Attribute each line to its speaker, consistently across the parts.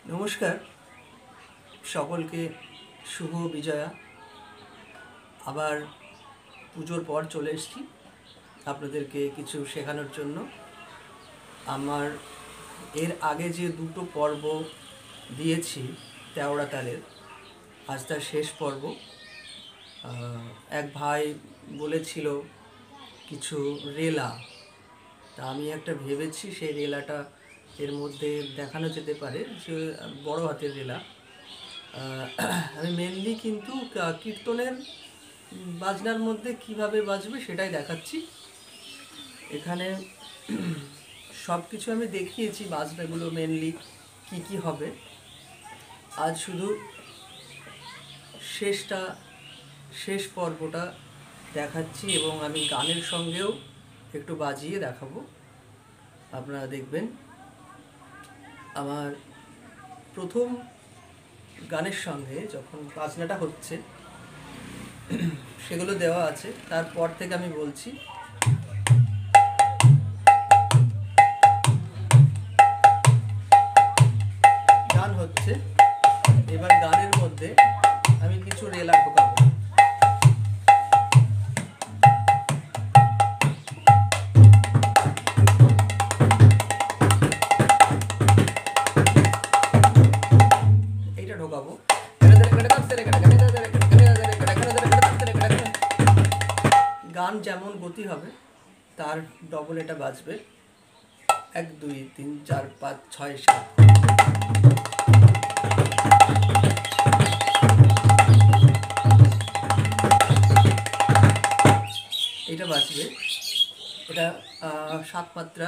Speaker 1: নমস্কার সকলকে, শুভ বিজয়া। আবার পুজোর পর চলে এসেছি আপনাদেরকে কিছু শেখানোর জন্য। আমার এর আগে যে দুটো পর্ব দিয়েছি তেওড়া তালের, আজ তার শেষ পর্ব। এক ভাই বলেছিল কিছু রেলা, তা আমি একটা ভেবেছি সেই রেলাটা এর মধ্যে দেখানো যেতে পারে, যে বড় হাতের রেলা। আমি মেনলি কিন্তু কীর্তনের বাজনার মধ্যে কিভাবে বাজবে সেটাই দেখাচ্ছি। এখানে সব কিছু আমি দেখিয়েছি, বাজনাগুলো মেনলি কি কি হবে। আজ শুধু শেষ পর্বটা দেখাচ্ছি এবং আমি গানের সঙ্গেও একটু বাজিয়ে দেখাবো, আপনারা দেখবেন। আমার প্রথম গানের সঙ্গে যখন বাজনাটা হচ্ছে সেগুলো দেওয়া আছে, তারপর থেকে আমি বলছি। গান হচ্ছে, এবার গানের মধ্যে আমি কিছু রেলা ঢোকাবো। এইটা ঢোকাবো। গান যেমন গতি হবে তার ডবল এটা বাজবে। 1 2 3 4 5 6 7 এটা বাজবে। এটা 7 মাত্রা।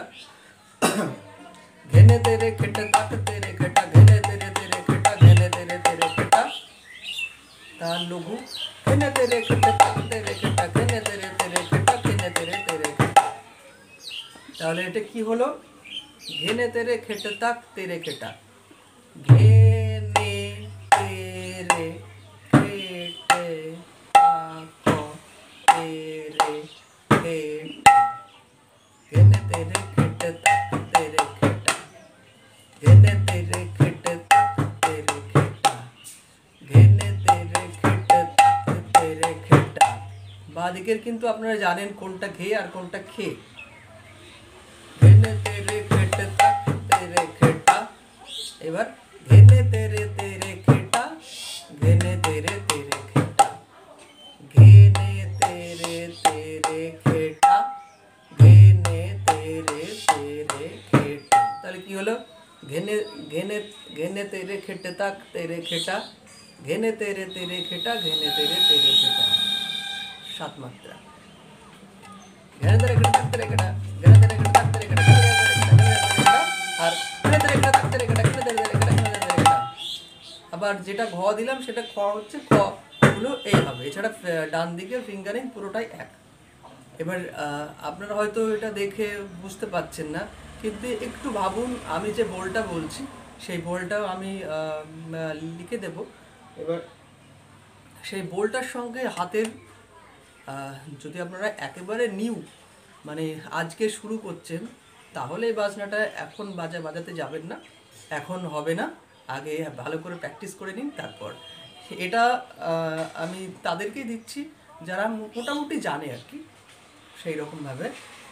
Speaker 1: घेने तेरे खिट तक तेरे खिटा, घेने तेरे तेरे खिटा, घेने तेरे तेरे खिटा। ताल लघु। घेने तेरे खिट तक तेरे खिटा, घेने तेरे तेरे खिटा, घेने तेरे तेरे खिटा। তাহলে এটা কি হলো? घेने तेरे खिट तक तेरे खिटा, घेने तेरे खिटे ताको तेरे खिटा, घेने तेरे खिट तक तेरे खिटा, घेने तेरे खिट तक तेरे खिटा, घेने तेरे खिट तक तेरे खिटा। বাদিকের কিন্তু আপনারা জানেন কোনটা ঘে আর কোনটা খে। घेने तेरे खिट तक तेरे खिटा। এবার घेने तेरे तेरे खिटा, घेने तेरे तेरे खिटा, घेने तेरे तेरे खिटा, घेने तेरे तेरे खिटा। তাহলে কি হলো? घेने घेने घेने तेरे खिट तक तेरे खिटा, घेने तेरे तेरे खिटा, घेने तेरे तेरे खिटा। 7 मात्रा। घेने तेरे खिट तक तेरे खिटा, घेने तेरे खिट तक तेरे खिटा, घेने तेरे खिटा, আর घेने तेरे खिट तक तेरे खिटा, घेने तेरे तेरे खिटा, घेने तेरे खिटा। আবার যেটা ঘ দিলাম সেটা খ হচ্ছে, খ গুলো এই হবে। এছাড়া ডান দিকের ফিঙ্গারিং পুরোটাই এক। এবার আপনারা হয়তো এটা দেখে বুঝতে পারছেন না, কিন্তু একটু ভাবুন, আমি যে বোলটা বলছি সেই বোলটাও আমি লিখে দেব। এবার সেই বোলটার সঙ্গে হাতের, যদি আপনারা একেবারে নিউ মানে আজকে শুরু করছেন, তাহলে এই বাজনাটা এখন বাজাতে যাবেন না, এখন হবে না। আগে ভালো করে প্র্যাকটিস করে নিন, তারপর এটা আমি তাদেরকেই দিচ্ছি যারা মোটামুটি জানে আর কি। সেই রকমভাবে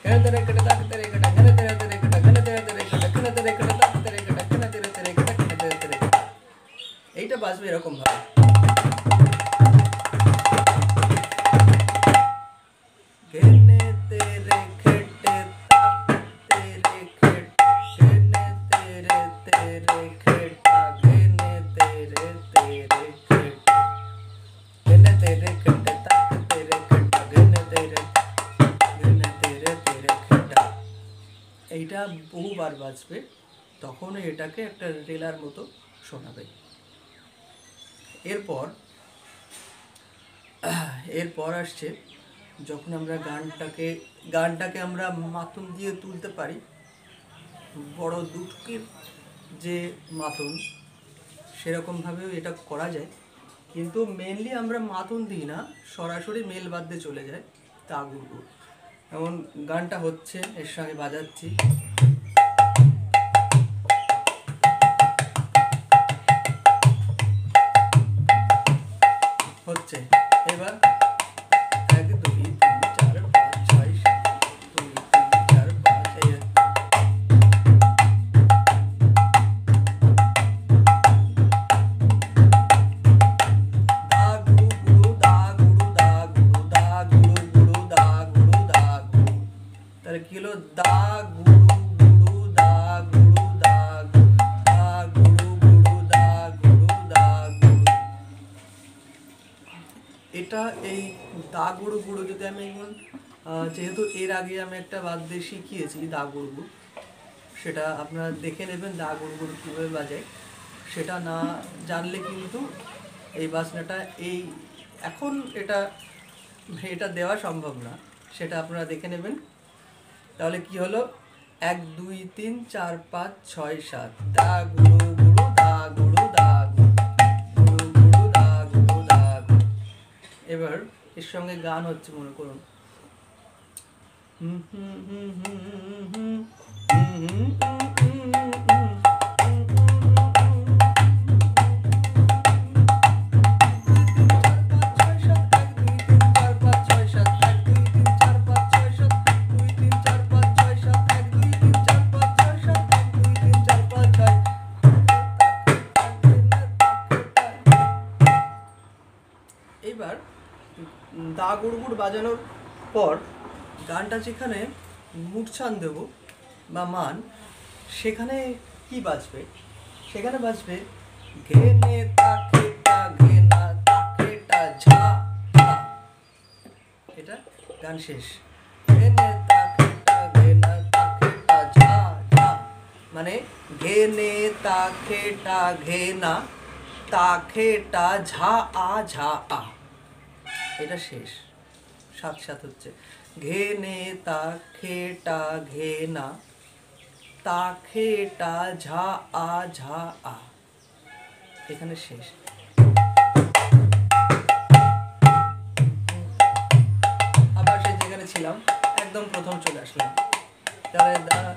Speaker 1: এইটা বাজবে এরকম ভাবে। घेने तेरे खिटे तक तेरे खिटा, घेने तेरे तेरे खिटा, घेने तेरे तेरे खिटा, घेने तेरे खिटे तक तेरे खिटा, घेने तेरे तेरे खिटा। এইটা বহুবার বাজবে, তখন এটাকে একটা রেলার মতো শোনাবে। এরপর আসছে যখন আমরা গানটাকে আমরা মাথুন দিয়ে তুলতে পারি, বড় দুটকির যে মাথুন, সেরকমভাবেও এটা করা যায়, কিন্তু মেনলি আমরা মাথুন দিই না, সরাসরি মেল বাদ্যে চলে যায় তা গুড়গুড়। এমন গানটা হচ্ছে, এর সঙ্গে বাজাচ্ছি। তাহলে কি হলো? দা গুরু গুরু দা গুরু দা দা গুরু গুরু দা গুরু দা গুরু। এটা এই দা গুরু গুরু যদি আমি যেহেতু এর আগে আমি একটা বাদ্যে শিখিয়েছি দা গুরু গুরু, সেটা আপনারা দেখে নেবেন দা গুরু গুরু কীভাবে বাজায়। সেটা না জানলে কিন্তু এই বাজনাটা এখন এটা দেওয়া সম্ভব না, সেটা আপনারা দেখে নেবেন। তাহলে কি হলো? 1 2 3 4 5 6 7 দা গুরু গুরু দা গুরু দা গুরু গুরু দা গুরু দা গুরু। এবার এর সঙ্গে গান হচ্ছে, মনে করুন এইবার দা গুড়গুড় বাজানোর পর গানটা যেখানে মূর্ছান দেব বা মান, সেখানে কি বাজবে? সেখানে বাজবে ঘেনে তাকে টা ঘেনা তাকে টা ঝা ঝা। এটা গান শেষ। ঘেনে তাকে টা ঘেনা তাকে টা ঝা ঝা, মানে ঘেনে তাকে টা ঘেনা তাখেটা ঝা আ। এটা শেষ, 7 7 হচ্ছে। ঘেনে তাখেটা ঘেনা তাখেটা ঝা আ, এখানে শেষ। আবার সে যেখানে ছিলাম একদম প্রথম চলে আসলাম। তাহলে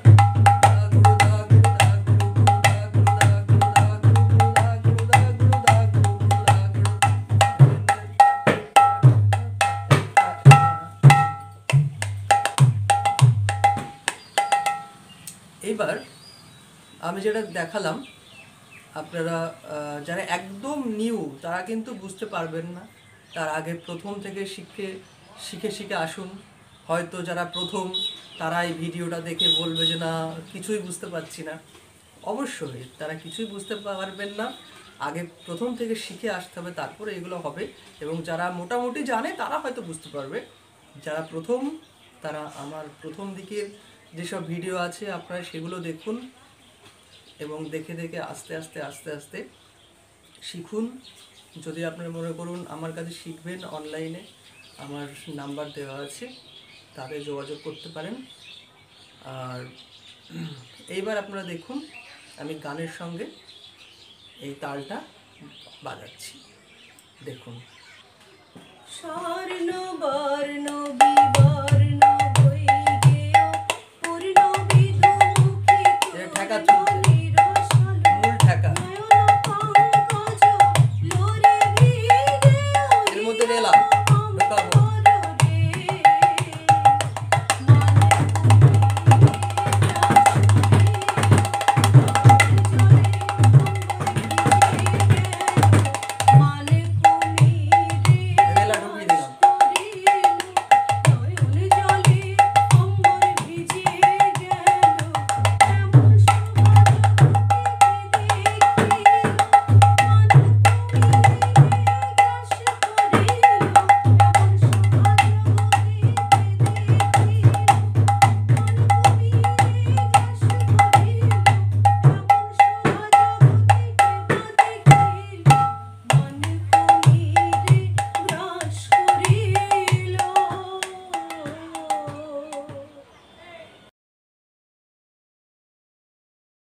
Speaker 1: এইবার আমি যেটা দেখালাম, আপনারা যারা একদম নিউ তারা কিন্তু বুঝতে পারবেন না। তার আগে প্রথম থেকে শিখে আসুন। হয়তো যারা প্রথম তারা এই ভিডিওটা দেখে বলবে যে না, কিছুই বুঝতে পারছি না। অবশ্যই তারা কিছুই বুঝতে পারবেন না, আগে প্রথম থেকে শিখে আসতে হবে, তারপরে এগুলো হবে। এবং যারা মোটামুটি জানে তারা হয়তো বুঝতে পারবে। যারা প্রথম, তারা আমার প্রথম দিকের যেসব ভিডিও আছে আপনারা সেগুলো দেখুন এবং দেখে দেখে আস্তে আস্তে শিখুন। যদি আপনারা মনে করুন আমার কাছে শিখবেন, অনলাইনে আমার নাম্বার দেওয়া আছে, তাতে যোগাযোগ করতে পারেন। আর এইবার আপনারা দেখুন আমি গানের সঙ্গে এই তালটা বাজাচ্ছি, দেখুন। স্বর্ণ বর্ণ বিবাহ